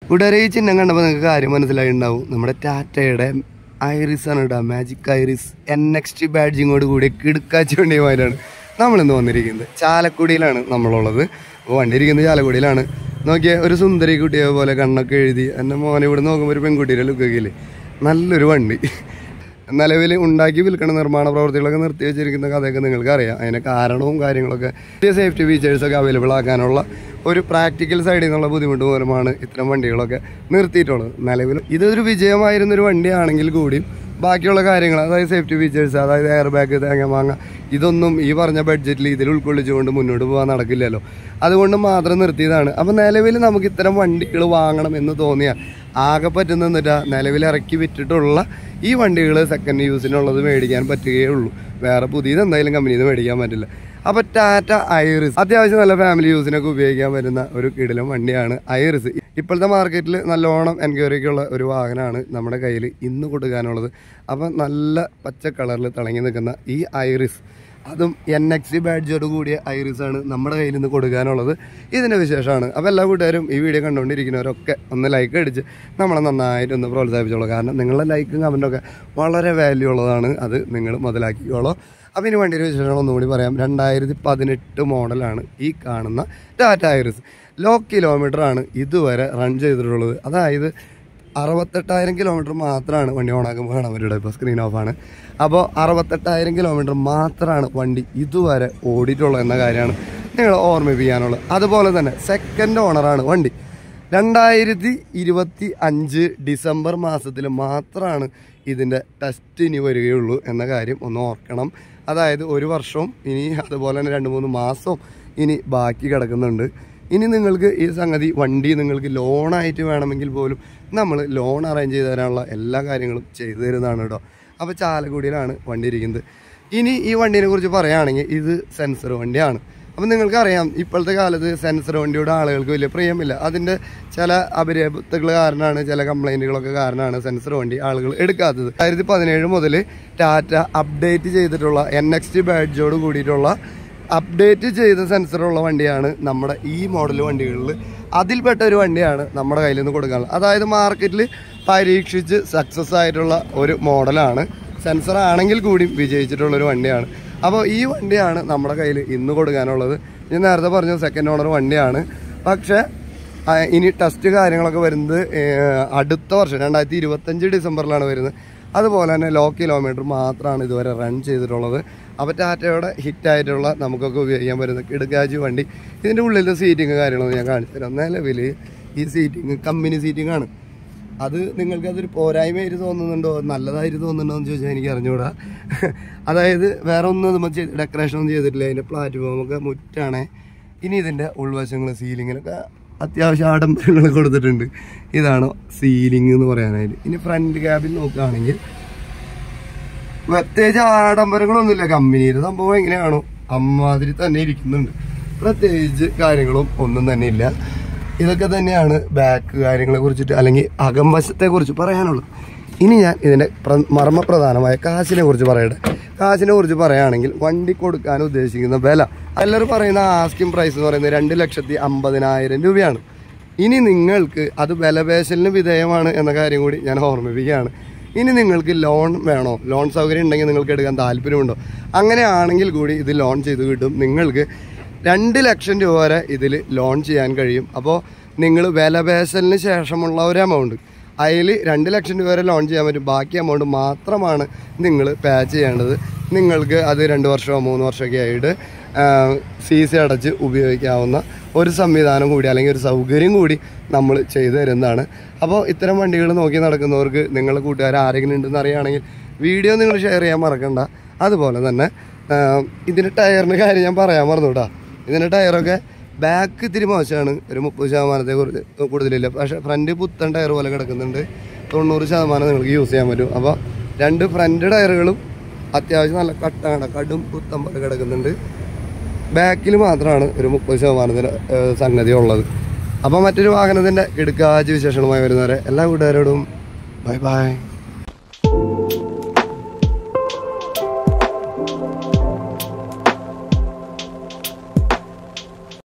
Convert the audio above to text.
കൂട്ടുകാരെ ഈ ചിഹ്നം കണ്ടപ്പോൾ നിങ്ങൾക്ക് കാര്യം മനസ്സിലായിട്ടുണ്ടാവും. നമ്മുടെ ടാറ്റയുടെ ഐറിസ് ആണ് കേട്ടോ, മാജിക് ഐറിസ് NXT ബാഡ്ജിങ്ങോട് കൂടി കിടുക്കാച്ചി വണ്ടിയുമായിട്ടാണ് നമ്മളിന്ന് വന്നിരിക്കുന്നത്. ചാലക്കുടിയിലാണ് നമ്മളുള്ളത്. അപ്പോൾ വണ്ടി ഇരിക്കുന്നത് ചാലക്കുടിയിലാണ്. നോക്കിയ ഒരു സുന്ദരി കുട്ടിയെ പോലെ കണ്ണൊക്കെ എഴുതി എൻ്റെ മോനെ ഇവിടെ നോക്കുമ്പോൾ ഒരു പെൺകുട്ടിയുടെ ലുക്കൊക്കെ ഇല്ലേ, നല്ലൊരു വണ്ടി. നിലവിൽ ഉണ്ടാക്കി വിൽക്കുന്ന നിർമ്മാണ പ്രവർത്തികളൊക്കെ നിർത്തി വെച്ചിരിക്കുന്ന കഥയൊക്കെ നിങ്ങൾക്ക് അറിയാം. അതിൻ്റെ കാരണവും കാര്യങ്ങളൊക്കെ പുതിയ സേഫ്റ്റി ഫീച്ചേഴ്സൊക്കെ അവൈലബിൾ ആക്കാനുള്ള ഒരു പ്രാക്ടിക്കൽ സൈഡിൽ നിന്നുള്ള ബുദ്ധിമുട്ട് മൂലമാണ് ഇത്തരം വണ്ടികളൊക്കെ നിർത്തിയിട്ടുള്ളത്. നിലവിൽ ഇതൊരു വിജയമായിരുന്നൊരു വണ്ടിയാണെങ്കിൽ കൂടിയും ബാക്കിയുള്ള കാര്യങ്ങൾ, അതായത് സേഫ്റ്റി ഫീച്ചേഴ്സ്, അതായത് എയർ ബാഗ്, തേങ്ങമാങ്ങ, ഇതൊന്നും ഈ പറഞ്ഞ ബഡ്ജറ്റിൽ ഇതിൽ ഉൾക്കൊള്ളിച്ചുകൊണ്ട് മുന്നോട്ട് പോകാൻ നടക്കില്ലല്ലോ. അതുകൊണ്ട് മാത്രം നിർത്തിയതാണ്. അപ്പോൾ നിലവിൽ നമുക്ക് ഇത്തരം വണ്ടികൾ വാങ്ങണം എന്ന് തോന്നിയാൽ ആകെ പറ്റുന്നിട്ടാ നിലവിൽ ഇറക്കി വിറ്റിട്ടുള്ള ഈ വണ്ടികൾ സെക്കൻഡ് യൂസിനുള്ളത് മേടിക്കാൻ പറ്റുകയുള്ളൂ. വേറെ പുതിയത് എന്തായാലും കമ്പനിയിൽ നിന്ന് മേടിക്കാൻ പറ്റില്ല. അപ്പോൾ ടാറ്റ ഐറിസ് അത്യാവശ്യം നല്ല ഫാമിലി യൂസിനൊക്കെ ഉപയോഗിക്കാൻ പറ്റുന്ന ഒരു കിടിലം വണ്ടിയാണ് ഐറിസ്. ഇപ്പോഴത്തെ മാർക്കറ്റിൽ നല്ലോണം എൻക്വയറിക്കുള്ള ഒരു വാഹനമാണ് നമ്മുടെ കയ്യിൽ ഇന്ന് കൊടുക്കാനുള്ളത്. അപ്പം നല്ല പച്ച കളറിൽ തിളങ്ങി നിൽക്കുന്ന ഈ ഐറിസ്, അതും NXT ബാഡ്ജോട് കൂടിയ ഐറിസാണ് നമ്മുടെ കയ്യിൽ നിന്ന് കൊടുക്കാനുള്ളത്. ഇതിൻ്റെ വിശേഷമാണ്. അപ്പോൾ എല്ലാ കൂട്ടുകാരും ഈ വീഡിയോ കണ്ടുകൊണ്ടിരിക്കുന്നവരൊക്കെ ഒന്ന് ലൈക്ക് അടിച്ച് നമ്മളെ നന്നായിട്ടൊന്ന് പ്രോത്സാഹിപ്പിച്ചോളൂ. കാരണം നിങ്ങളുടെ ലൈക്കും കമൻറ്റൊക്കെ വളരെ വാല്യൂ ഉള്ളതാണ്. അത് നിങ്ങൾ മുതലാക്കിക്കോളൂ. അപ്പോൾ ഇതിന് വേണ്ടിയൊരു വിശേഷങ്ങൾ ഒന്നുകൂടി പറയാം. 2018 മോഡലാണ് ഈ കാണുന്ന ടാറ്റ ഐറിസ്. ലോ കിലോമീറ്ററാണ് ഇതുവരെ റൺ ചെയ്തിട്ടുള്ളത്. അതായത് 68,000 കിലോമീറ്റർ മാത്രമാണ് വണ്ടി ഓണാക്കുമ്പോൾ കാണാൻ പറ്റുള്ളൂ. ഇപ്പോൾ സ്ക്രീൻ ഓഫാണ്. അപ്പോൾ 68,000 കിലോമീറ്റർ മാത്രമാണ് വണ്ടി ഇതുവരെ ഓടിയിട്ടുള്ളത് എന്ന കാര്യമാണ് നിങ്ങൾ ഓർമ്മിപ്പിക്കാനുള്ളത്. അതുപോലെ തന്നെ സെക്കൻഡ് ഓണറാണ് വണ്ടി. 2025 ഡിസംബർ മാസത്തിൽ മാത്രമാണ് ഇതിൻ്റെ ടെസ്റ്റ് ഇനി വരികയുള്ളൂ എന്ന കാര്യം ഒന്ന് ഓർക്കണം. അതായത് ഒരു വർഷവും ഇനി അതുപോലെ തന്നെ 2-3 മാസവും ഇനി ബാക്കി കിടക്കുന്നുണ്ട്. ഇനി നിങ്ങൾക്ക് ഈ സംഗതി വണ്ടി നിങ്ങൾക്ക് ലോണായിട്ട് വേണമെങ്കിൽ പോലും നമ്മൾ ലോൺ അറേഞ്ച് ചെയ്ത് തരാനുള്ള എല്ലാ കാര്യങ്ങളും ചെയ്തു തരുന്നതാണ് കേട്ടോ. അപ്പോൾ ചാലക്കുടിയിലാണ് വണ്ടി ഇരിക്കുന്നത്. ഇനി ഈ വണ്ടീനെ കുറിച്ച് പറയുകയാണെങ്കിൽ ഇത് സെൻസർ വണ്ടിയാണ്. അപ്പം നിങ്ങൾക്കറിയാം ഇപ്പോഴത്തെ കാലത്ത് സെൻസർ വണ്ടിയുടെ ആളുകൾക്ക് വലിയ പ്രിയമില്ല. അതിൻ്റെ ചില അപര്യാപ്തകൾ കാരണമാണ്, ചില കംപ്ലൈൻറ്റുകളൊക്കെ കാരണമാണ് സെൻസർ വണ്ടി ആളുകൾ എടുക്കാത്തത്. 2017 മുതൽ ടാറ്റ അപ്ഡേറ്റ് ചെയ്തിട്ടുള്ള NXT ബാഡ്ജോട് കൂടിയിട്ടുള്ള അപ്ഡേറ്റ് ചെയ്ത സെൻസറുള്ള വണ്ടിയാണ് നമ്മുടെ ഈ മോഡൽ വണ്ടികളിൽ. അതിൽപ്പെട്ട ഒരു വണ്ടിയാണ് നമ്മുടെ കയ്യിൽ നിന്ന് കൊടുക്കാനുള്ളത്. അതായത് മാർക്കറ്റിൽ പരീക്ഷിച്ച് സക്സസ് ആയിട്ടുള്ള ഒരു മോഡലാണ്. സെൻസർ ആണെങ്കിൽ കൂടി വിജയിച്ചിട്ടുള്ളൊരു വണ്ടിയാണ്. അപ്പോൾ ഈ വണ്ടിയാണ് നമ്മുടെ കയ്യിൽ ഇന്ന് കൊടുക്കാനുള്ളത്. ഞാൻ നേരത്തെ പറഞ്ഞ സെക്കൻഡ് ഓണർ വണ്ടിയാണ്. പക്ഷേ ഇനി ടെസ്റ്റ് കാര്യങ്ങളൊക്കെ വരുന്നത് അടുത്ത വർഷം 2025 ഡിസംബറിലാണ് വരുന്നത്. അതുപോലെ തന്നെ ലോ കിലോമീറ്റർ മാത്രമാണ് ഇതുവരെ റൺ ചെയ്തിട്ടുള്ളത്. അപ്പോൾ ടാറ്റയുടെ ഹിറ്റായിട്ടുള്ള നമുക്കൊക്കെ ഉപയോഗിക്കാൻ പറ്റുന്ന കിടുക്കാച്ചി വണ്ടി. ഇതിൻ്റെ ഉള്ളിലെ സീറ്റിങ് കാര്യങ്ങളൊന്നും ഞാൻ കാണിച്ചു തരാം. നിലവിൽ ഈ സീറ്റിങ് കമ്പനി സീറ്റിംഗ് ആണ്. അത് നിങ്ങൾക്കതൊരു പോരായ്മയായിട്ട് തോന്നുന്നുണ്ടോ നല്ലതായിട്ട് തോന്നുന്നുണ്ടോ എന്ന് ചോദിച്ചാൽ എനിക്ക് അറിഞ്ഞുകൂടാ. അതായത് വേറെ ഒന്നും നമ്മൾ ഡെക്കറേഷൻ ഒന്നും ചെയ്തിട്ടില്ല. അതിൻ്റെ പ്ലാറ്റ്ഫോമൊക്കെ മുറ്റാണ്. ഇനി ഇതിൻ്റെ ഉൾവശങ്ങൾ സീലിങ്ങിനൊക്കെ അത്യാവശ്യം ആഡംബരങ്ങൾ കൊടുത്തിട്ടുണ്ട്. ഇതാണ് സീലിംഗ് എന്ന് പറയാനായിട്ട്. ഇനി ഫ്രണ്ട് ക്യാബിൽ നോക്കുകയാണെങ്കിൽ പ്രത്യേകിച്ച് ആഡംബരങ്ങളൊന്നുമില്ല. കമ്പനിയുടെ സംഭവം എങ്ങനെയാണോ അമ്മാതിരി തന്നെ ഇരിക്കുന്നുണ്ട്. പ്രത്യേകിച്ച് കാര്യങ്ങളും ഒന്നും തന്നെ ഇല്ല. ഇതൊക്കെ തന്നെയാണ് ബാക്ക് കാര്യങ്ങളെ കുറിച്ചിട്ട് അല്ലെങ്കിൽ അകംവശത്തെ കുറിച്ച് പറയാനുള്ളത്. ഇനി ഞാൻ ഇതിൻ്റെ മർമ്മപ്രധാനമായ കാശിനെ കുറിച്ച് പറയട്ടെ. കാശിനെ കുറിച്ച് പറയുകയാണെങ്കിൽ വണ്ടി കൊടുക്കാൻ ഉദ്ദേശിക്കുന്ന വില, എല്ലാവരും പറയുന്ന ആസ്കിംഗ് പ്രൈസ് എന്ന് പറയുന്നത് 2,50,000 രൂപയാണ്. ഇനി നിങ്ങൾക്ക് അത് വിലപേശലിന് വിധേയമാണ് എന്ന കാര്യം കൂടി ഞാൻ ഓർമ്മിപ്പിക്കുകയാണ്. ഇനി നിങ്ങൾക്ക് ലോൺ വേണോ, ലോൺ സൗകര്യം ഉണ്ടെങ്കിൽ നിങ്ങൾക്ക് എടുക്കാൻ താല്പര്യമുണ്ടോ, അങ്ങനെയാണെങ്കിൽ കൂടി ഇത് ലോൺ ചെയ്ത് കിട്ടും. നിങ്ങൾക്ക് 2 ലക്ഷം രൂപ വരെ ഇതിൽ ലോൺ ചെയ്യാൻ കഴിയും. അപ്പോൾ നിങ്ങൾ വിലപേശലിന് ശേഷമുള്ള ഒരു എമൗണ്ട്, അതിൽ 2 ലക്ഷം രൂപ വരെ ലോൺ ചെയ്യാൻ പറ്റും. ബാക്കി എമൗണ്ട് മാത്രമാണ് നിങ്ങൾ പേ ചെയ്യേണ്ടത്. നിങ്ങൾക്ക് അത് 2 വർഷമോ 3 വർഷമൊക്കെ ആയിട്ട് CC അടച്ച് ഉപയോഗിക്കാവുന്ന ഒരു സംവിധാനം കൂടി അല്ലെങ്കിൽ ഒരു സൗകര്യം കൂടി നമ്മൾ ചെയ്തു തരുന്നതാണ്. അപ്പോൾ ഇത്തരം വണ്ടികൾ നോക്കി നടക്കുന്നവർക്ക് നിങ്ങളുടെ കൂട്ടുകാർ ആരെങ്കിലും ഉണ്ടെന്ന് അറിയുകയാണെങ്കിൽ വീഡിയോ നിങ്ങൾ ഷെയർ ചെയ്യാൻ മറക്കണ്ട. അതുപോലെ തന്നെ ഇതിൻ്റെ ടയറിന് കാര്യം ഞാൻ പറയാൻ മറന്നു കേട്ടോ. ഇതിൻ്റെ ടയറൊക്കെ ബാക്ക് ഇത്തിരി മോശമാണ്. ഒരു 30% കൂടുതലില്ല. പക്ഷേ ഫ്രണ്ട് പുത്തൻ ടയർ പോലെ കിടക്കുന്നുണ്ട്. 90% നിങ്ങൾക്ക് യൂസ് ചെയ്യാൻ പറ്റും. അപ്പോൾ 2 ഫ്രണ്ട് ടയറുകളും അത്യാവശ്യം നല്ല കടും പുത്തൻ പോലെ കിടക്കുന്നുണ്ട്. ബാക്കിൽ മാത്രമാണ് ഒരു 30% സംഗതി ഉള്ളത്. അപ്പോൾ മറ്റൊരു വാഹനത്തിൻ്റെ കിടുക്കാച്ചി വിശേഷങ്ങളുമായി വരുന്നവരെ എല്ലാ കൂട്ടുകാരോടും ബൈ ബൈ.